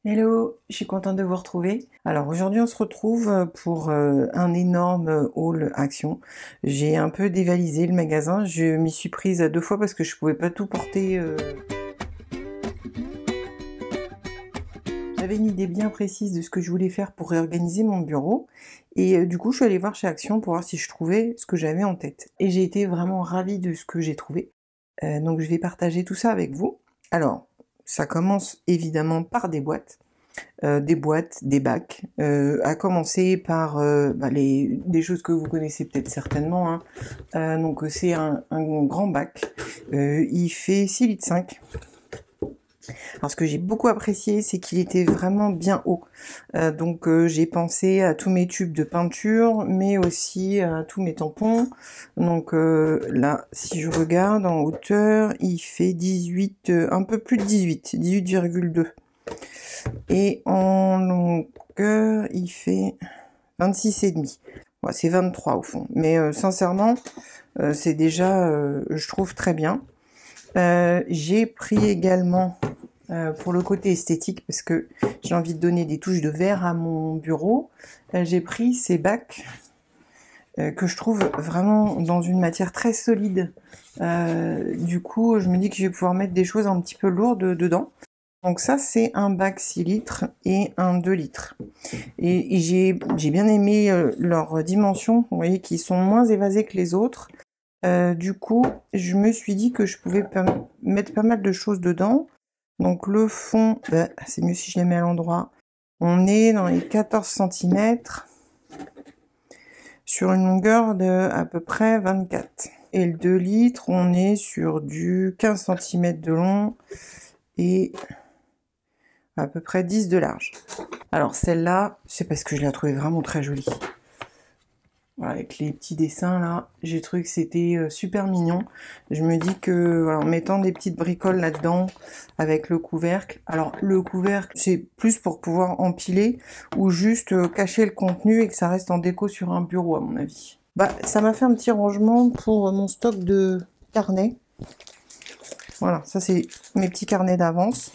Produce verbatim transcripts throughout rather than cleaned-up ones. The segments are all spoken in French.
Hello, je suis contente de vous retrouver. Alors aujourd'hui on se retrouve pour euh, un énorme haul Action. J'ai un peu dévalisé le magasin, je m'y suis prise à deux fois parce que je pouvais pas tout porter. euh. J'avais une idée bien précise de ce que je voulais faire pour réorganiser mon bureau et euh, du coup je suis allée voir chez Action pour voir si je trouvais ce que j'avais en tête. Et j'ai été vraiment ravie de ce que j'ai trouvé. Euh, donc je vais partager tout ça avec vous. Alors, ça commence évidemment par des boîtes. Euh, des boîtes, des bacs, euh, à commencer par euh, bah, les, des choses que vous connaissez peut-être certainement. Hein. Euh, donc c'est un, un grand bac, euh, il fait six litres cinq. Alors ce que j'ai beaucoup apprécié, c'est qu'il était vraiment bien haut. Euh, donc euh, j'ai pensé à tous mes tubes de peinture, mais aussi à tous mes tampons. Donc euh, là, si je regarde en hauteur, il fait dix-huit, euh, un peu plus de dix-huit, dix-huit virgule deux. Et en longueur, il fait vingt-six virgule cinq. Ouais, c'est vingt-trois au fond. Mais euh, sincèrement, euh, c'est déjà, euh, je trouve, très bien. Euh, j'ai pris également, euh, pour le côté esthétique, parce que j'ai envie de donner des touches de vert à mon bureau, euh, j'ai pris ces bacs euh, que je trouve vraiment dans une matière très solide. Euh, du coup, je me dis que je vais pouvoir mettre des choses un petit peu lourdes dedans. Donc ça, c'est un bac six litres et un deux litres. Et, et j'ai bien aimé euh, leurs dimensions, vous voyez, qui sont moins évasées que les autres. Euh, du coup, je me suis dit que je pouvais pas mettre pas mal de choses dedans. Donc le fond, bah, c'est mieux si je les mets à l'endroit. On est dans les quatorze centimètres sur une longueur de à peu près vingt-quatre. Et le deux litres, on est sur du quinze centimètres de long et à peu près dix de large. Alors celle-là, c'est parce que je la trouvais vraiment très jolie. Voilà, avec les petits dessins là, j'ai trouvé que c'était euh, super mignon. Je me dis que voilà, en mettant des petites bricoles là-dedans avec le couvercle. Alors le couvercle, c'est plus pour pouvoir empiler ou juste euh, cacher le contenu et que ça reste en déco sur un bureau à mon avis. Bah ça m'a fait un petit rangement pour mon stock de carnets. Voilà, ça c'est mes petits carnets d'avance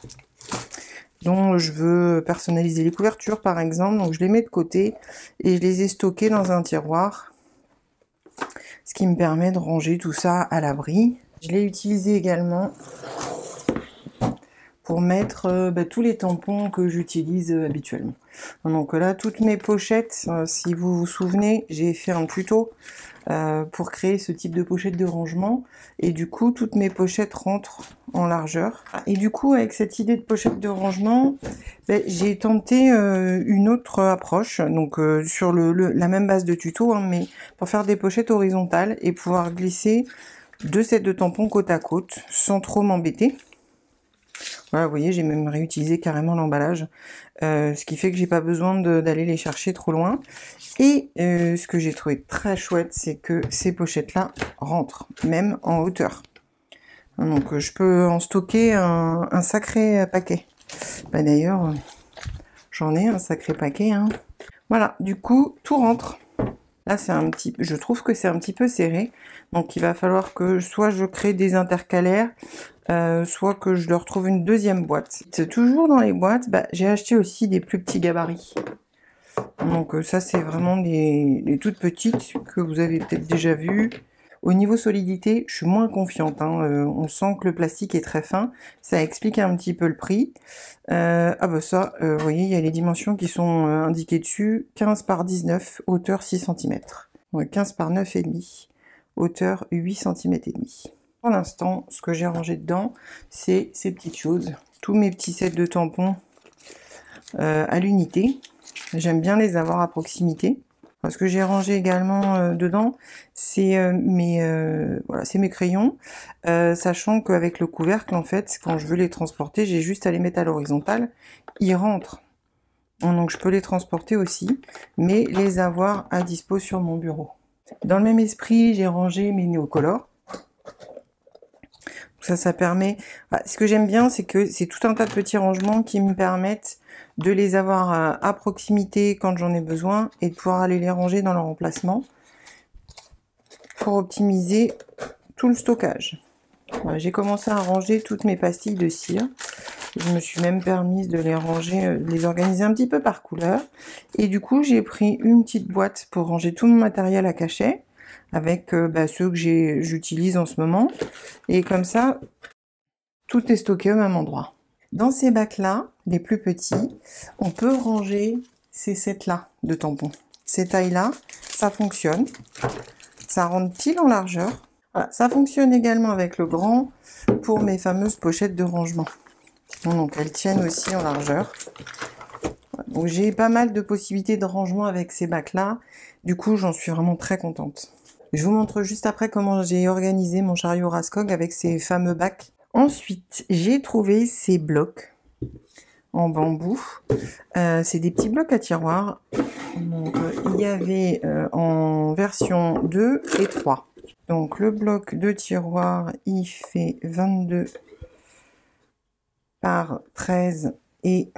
dont je veux personnaliser les couvertures par exemple, donc je les mets de côté et je les ai stockés dans un tiroir, ce qui me permet de ranger tout ça à l'abri. Je l'ai utilisé également pour mettre euh, bah, tous les tampons que j'utilise euh, habituellement. Donc là, toutes mes pochettes, euh, si vous vous souvenez, j'ai fait un tuto euh, pour créer ce type de pochette de rangement, et du coup, toutes mes pochettes rentrent en largeur. Et du coup, avec cette idée de pochette de rangement, bah, j'ai tenté euh, une autre approche, donc euh, sur le, le, la même base de tuto, hein, mais pour faire des pochettes horizontales et pouvoir glisser deux sets de tampons côte à côte sans trop m'embêter. Voilà, vous voyez, j'ai même réutilisé carrément l'emballage, euh, ce qui fait que j'ai pas besoin d'aller les chercher trop loin. Et euh, ce que j'ai trouvé très chouette, c'est que ces pochettes-là rentrent, même en hauteur. Donc je peux en stocker un, un sacré paquet. Bah, d'ailleurs, j'en ai un sacré paquet. Hein. Voilà, du coup, tout rentre. Là, c'est un petit, je trouve que c'est un petit peu serré, donc il va falloir que soit je crée des intercalaires, euh, soit que je leur trouve une deuxième boîte. Toujours dans les boîtes, bah, j'ai acheté aussi des plus petits gabarits. Donc euh, ça, c'est vraiment des, des toutes petites que vous avez peut-être déjà vues. Au niveau solidité, je suis moins confiante. Hein. Euh, on sent que le plastique est très fin. Ça explique un petit peu le prix. Euh, ah bah ça, euh, vous voyez, il y a les dimensions qui sont euh, indiquées dessus. quinze par dix-neuf, hauteur six centimètres. Ouais, quinze par neuf virgule cinq, hauteur huit centimètres et demi. Pour l'instant, ce que j'ai rangé dedans, c'est ces petites choses. Tous mes petits sets de tampons euh, à l'unité. J'aime bien les avoir à proximité. Ce que j'ai rangé également euh, dedans, c'est euh, mes, euh, voilà, c'est mes crayons, euh, sachant qu'avec le couvercle, en fait, quand je veux les transporter, j'ai juste à les mettre à l'horizontale, ils rentrent. Donc je peux les transporter aussi, mais les avoir à dispo sur mon bureau. Dans le même esprit, j'ai rangé mes néocolores. Ça, ça permet... Bah, ce que j'aime bien, c'est que c'est tout un tas de petits rangements qui me permettent de les avoir à, à proximité quand j'en ai besoin et de pouvoir aller les ranger dans leur emplacement pour optimiser tout le stockage. Voilà, j'ai commencé à ranger toutes mes pastilles de cire. Je me suis même permise de les ranger, euh, de les organiser un petit peu par couleur. Et du coup, j'ai pris une petite boîte pour ranger tout mon matériel à cachet, avec euh, bah, ceux que j'utilise en ce moment. Et comme ça, tout est stocké au même endroit. Dans ces bacs-là, les plus petits, on peut ranger ces sets-là de tampons. Ces tailles-là, ça fonctionne. Ça rentre pile en largeur. Voilà, ça fonctionne également avec le grand pour mes fameuses pochettes de rangement. Donc elles tiennent aussi en largeur. Donc j'ai pas mal de possibilités de rangement avec ces bacs-là. Du coup, j'en suis vraiment très contente. Je vous montre juste après comment j'ai organisé mon chariot Raskog avec ces fameux bacs. Ensuite, j'ai trouvé ces blocs en bambou. Euh, c'est des petits blocs à tiroirs. Donc, euh, il y avait euh, en version deux et trois. Donc le bloc de tiroir, il fait vingt-deux par treize et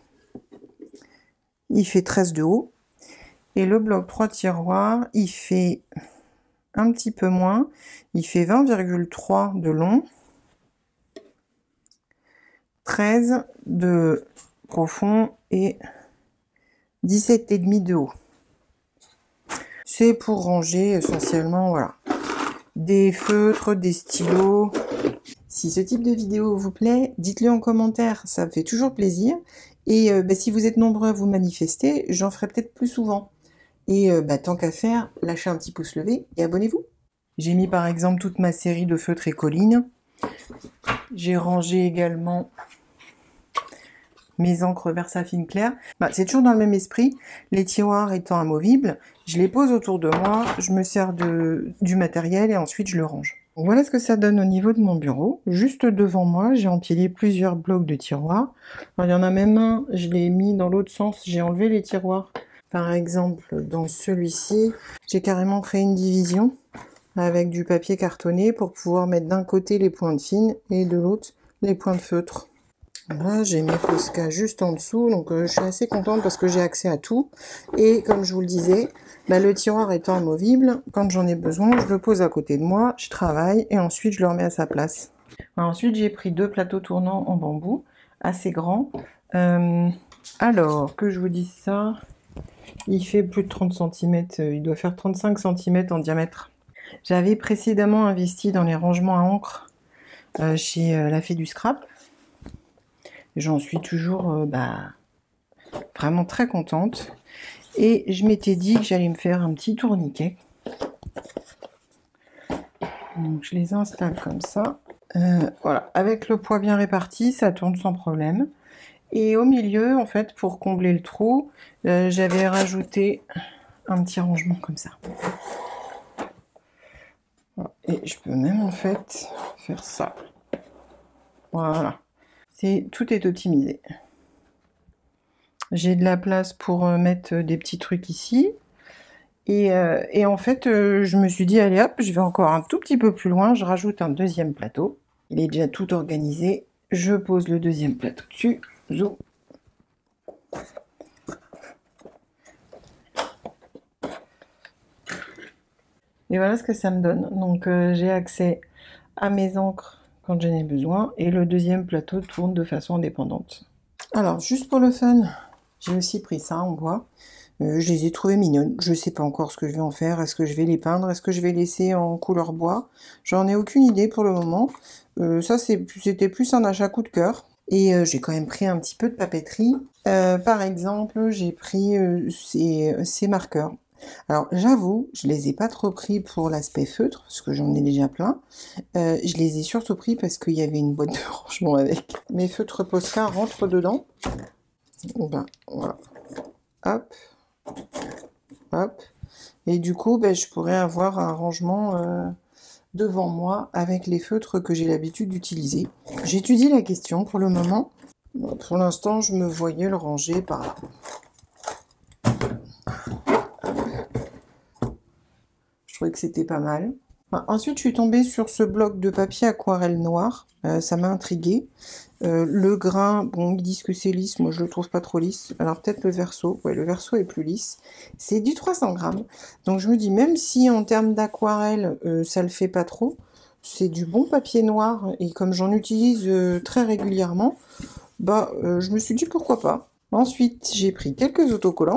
il fait treize de haut. Et le bloc trois tiroirs, il fait un petit peu moins. Il fait vingt virgule trois de long, treize de profond et dix-sept virgule cinq de haut. C'est pour ranger essentiellement, voilà, des feutres, des stylos. Si ce type de vidéo vous plaît, dites-le en commentaire, ça me fait toujours plaisir. Et euh, bah, si vous êtes nombreux à vous manifester, j'en ferai peut-être plus souvent. Et euh, bah, tant qu'à faire, lâchez un petit pouce levé et abonnez-vous. J'ai mis par exemple toute ma série de feutres et collines. J'ai rangé également mes encres Versafine clair. Bah, c'est toujours dans le même esprit. Les tiroirs étant amovibles, je les pose autour de moi, je me sers de, du matériel et ensuite je le range. Donc, voilà ce que ça donne au niveau de mon bureau. Juste devant moi, j'ai empilé plusieurs blocs de tiroirs. Alors, il y en a même un, je l'ai mis dans l'autre sens, j'ai enlevé les tiroirs. Par exemple, dans celui-ci, j'ai carrément créé une division avec du papier cartonné pour pouvoir mettre d'un côté les pointes fines et de l'autre les points de feutre. Là, j'ai mes Posca juste en dessous, donc euh, je suis assez contente parce que j'ai accès à tout. Et comme je vous le disais, bah, le tiroir étant amovible, quand j'en ai besoin, je le pose à côté de moi, je travaille et ensuite je le remets à sa place. Alors, ensuite, j'ai pris deux plateaux tournants en bambou, assez grands. Euh, alors, que je vous dise ça, il fait plus de trente centimètres, il doit faire trente-cinq centimètres en diamètre. J'avais précédemment investi dans les rangements à encre euh, chez euh, La Fée du Scrap. J'en suis toujours euh, bah, vraiment très contente. Et je m'étais dit que j'allais me faire un petit tourniquet. Donc je les installe comme ça. Euh, voilà, avec le poids bien réparti, ça tourne sans problème. Et au milieu, en fait, pour combler le trou, euh, j'avais rajouté un petit rangement comme ça. Et je peux même en fait faire ça. Voilà. C'est, tout est optimisé. J'ai de la place pour euh, mettre des petits trucs ici. Et, euh, et en fait, euh, je me suis dit, allez hop, je vais encore un tout petit peu plus loin. Je rajoute un deuxième plateau. Il est déjà tout organisé. Je pose le deuxième plateau dessus. Zou. Et voilà ce que ça me donne. Donc euh, j'ai accès à mes encres quand j'en ai besoin. Et le deuxième plateau tourne de façon indépendante. Alors, juste pour le fun, j'ai aussi pris ça en bois. Euh, je les ai trouvées mignonnes. Je ne sais pas encore ce que je vais en faire. Est-ce que je vais les peindre? Est-ce que je vais laisser en couleur bois? J'en ai aucune idée pour le moment. Euh, ça, c'était plus un achat coup de cœur. Et euh, j'ai quand même pris un petit peu de papeterie. Euh, par exemple, j'ai pris euh, ces, ces marqueurs. Alors, j'avoue, je les ai pas trop pris pour l'aspect feutre, parce que j'en ai déjà plein. Euh, je les ai surtout pris parce qu'il y avait une boîte de rangement avec. Mes feutres Posca rentrent dedans. Ben, voilà. Hop. Hop. Et du coup, ben, je pourrais avoir un rangement euh, devant moi avec les feutres que j'ai l'habitude d'utiliser. J'étudie la question pour le moment. Bon, pour l'instant, je me voyais le ranger par là. Je trouvais que c'était pas mal. Enfin, ensuite, je suis tombée sur ce bloc de papier aquarelle noir. Euh, ça m'a intriguée. Euh, le grain, bon, ils disent que c'est lisse. Moi, je le trouve pas trop lisse. Alors, peut-être le verso. Ouais, le verso est plus lisse. C'est du trois cents grammes. Donc, je me dis, même si en termes d'aquarelle, euh, ça le fait pas trop, c'est du bon papier noir. Et comme j'en utilise euh, très régulièrement, bah euh, je me suis dit pourquoi pas. Ensuite, j'ai pris quelques autocollants.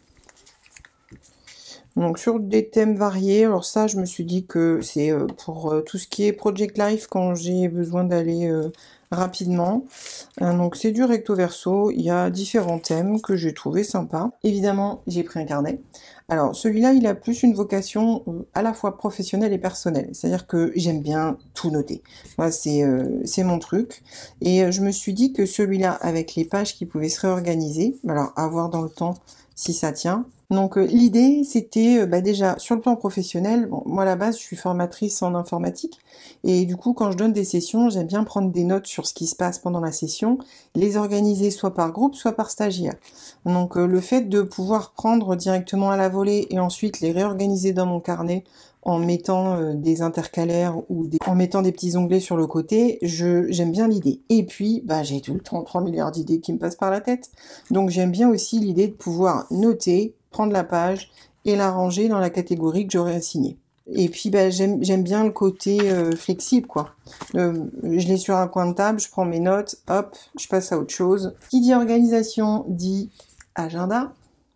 Donc sur des thèmes variés, alors ça je me suis dit que c'est euh, pour euh, tout ce qui est Project Life quand j'ai besoin d'aller euh, rapidement. Euh, donc c'est du recto verso, il y a différents thèmes que j'ai trouvé sympa. Évidemment j'ai pris un carnet. Alors celui-là il a plus une vocation euh, à la fois professionnelle et personnelle, c'est-à-dire que j'aime bien tout noter. Moi c'est euh, c'est mon truc. Et euh, je me suis dit que celui-là avec les pages qui pouvaient se réorganiser, alors à voir dans le temps si ça tient. Donc euh, l'idée c'était euh, bah, déjà sur le plan professionnel, bon, moi à la base je suis formatrice en informatique et du coup quand je donne des sessions j'aime bien prendre des notes sur ce qui se passe pendant la session, les organiser soit par groupe soit par stagiaire. Donc euh, le fait de pouvoir prendre directement à la volée et ensuite les réorganiser dans mon carnet en mettant euh, des intercalaires ou des... en mettant des petits onglets sur le côté, je j'aime bien l'idée. Et puis, bah, j'ai tout le temps trois milliards d'idées qui me passent par la tête. Donc j'aime bien aussi l'idée de pouvoir noter, prendre la page et la ranger dans la catégorie que j'aurais assignée. Et puis bah, j'aime j'aime bien le côté euh, flexible, quoi. Euh, je l'ai sur un coin de table, je prends mes notes, hop, je passe à autre chose. Qui dit organisation dit agenda.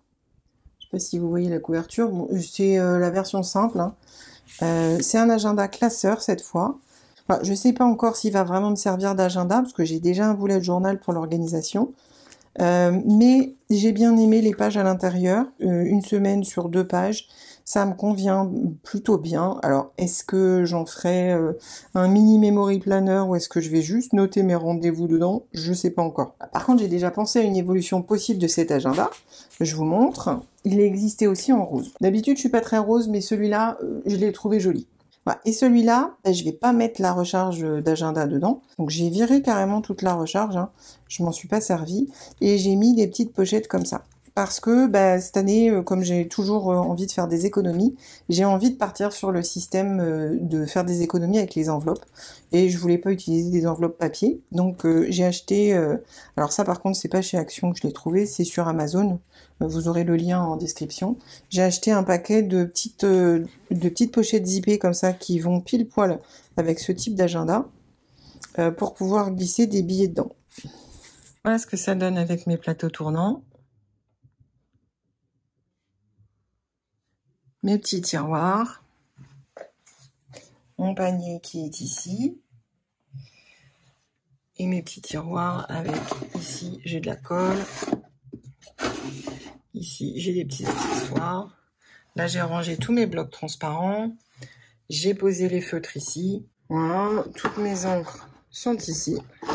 Je sais pas si vous voyez la couverture, bon, c'est euh, la version simple, hein. Euh, c'est un agenda classeur cette fois. Enfin, je ne sais pas encore s'il va vraiment me servir d'agenda, parce que j'ai déjà un bullet journal pour l'organisation. Euh, mais j'ai bien aimé les pages à l'intérieur, euh, une semaine sur deux pages, ça me convient plutôt bien. Alors, est-ce que j'en ferai euh, un mini memory planner ou est-ce que je vais juste noter mes rendez-vous dedans? Je sais pas encore. Par contre, j'ai déjà pensé à une évolution possible de cet agenda. Je vous montre. Il existait aussi en rose. D'habitude, je suis pas très rose, mais celui-là, euh, je l'ai trouvé joli. Voilà. Et celui-là, ben, je vais pas mettre la recharge d'agenda dedans. Donc j'ai viré carrément toute la recharge, hein. Je m'en suis pas servi. Et j'ai mis des petites pochettes comme ça. Parce que ben, cette année, comme j'ai toujours envie de faire des économies, j'ai envie de partir sur le système de faire des économies avec les enveloppes. Et je voulais pas utiliser des enveloppes papier. Donc euh, j'ai acheté... Euh... Alors ça par contre, c'est pas chez Action que je l'ai trouvé, c'est sur Amazon. Vous aurez le lien en description. J'ai acheté un paquet de petites, euh, de petites pochettes zippées comme ça qui vont pile poil avec ce type d'agenda euh, pour pouvoir glisser des billets dedans. Voilà ce que ça donne avec mes plateaux tournants. Mes petits tiroirs. Mon panier qui est ici. Et mes petits tiroirs avec ici j'ai de la colle. Ici, j'ai des petits accessoires. Là, j'ai rangé tous mes blocs transparents. J'ai posé les feutres ici. Voilà, toutes mes encres sont ici.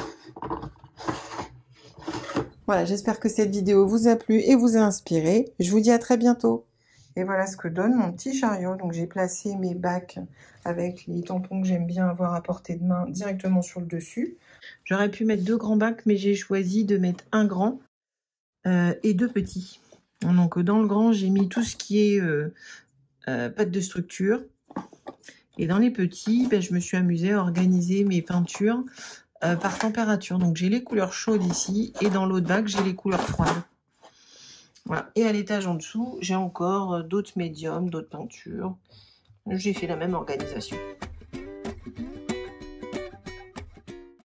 Voilà, j'espère que cette vidéo vous a plu et vous a inspiré. Je vous dis à très bientôt. Et voilà ce que donne mon petit chariot. Donc, j'ai placé mes bacs avec les tampons que j'aime bien avoir à portée de main directement sur le dessus. J'aurais pu mettre deux grands bacs, mais j'ai choisi de mettre un grand euh, et deux petits. Donc dans le grand, j'ai mis tout ce qui est euh, euh, pâte de structure. Et dans les petits, ben, je me suis amusée à organiser mes peintures euh, par température. Donc j'ai les couleurs chaudes ici et dans l'autre bac, j'ai les couleurs froides. Voilà. Et à l'étage en dessous, j'ai encore d'autres médiums, d'autres peintures. J'ai fait la même organisation.